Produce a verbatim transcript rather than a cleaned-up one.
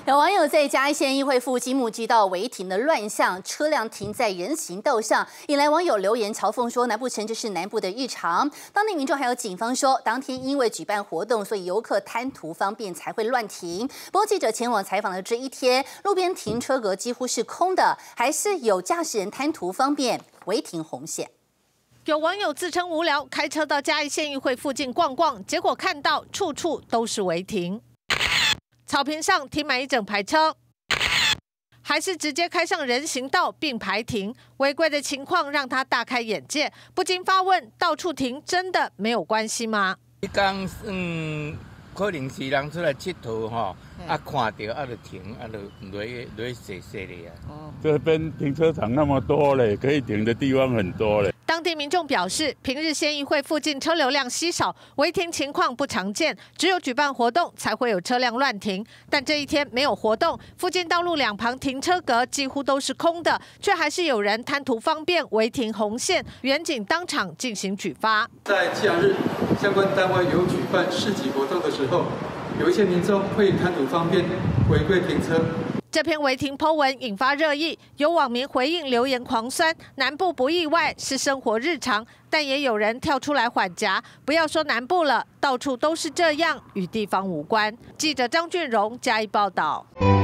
有网友在嘉义县议会附近目击到违停的乱象，车辆停在人行道上，引来网友留言嘲讽说：“难不成这是南部的日常？”当地民众还有警方说，当天因为举办活动，所以游客贪图方便才会乱停。不过记者前往采访的这一天，路边停车格几乎是空的，还是有驾驶人贪图方便违停红线。 有网友自称无聊，开车到嘉义县议会附近逛逛，结果看到处处都是违停，草坪上停满一整排车，还是直接开上人行道并排停。违规的情况让他大开眼界，不禁发问：到处停真的没有关系吗？ 你讲嗯，可能是人出来佚佗吼，啊看到啊就停，啊就落落洗洗的啊。哦， 这边停车场那么多嘞，可以停的地方很多嘞。 当地民众表示，平日县议会附近车流量稀少，违停情况不常见，只有举办活动才会有车辆乱停。但这一天没有活动，附近道路两旁停车格几乎都是空的，却还是有人贪图方便违停红线，员警当场进行举发。 在七阳日，相关单位有举办市集活动的时候，有一些民众会贪图方便违规停车。 这篇违停 po 文引发热议，有网民回应留言狂酸：南部不意外，是生活日常。但也有人跳出来缓颊，不要说南部了，到处都是这样，与地方无关。记者张俊荣嘉义报道。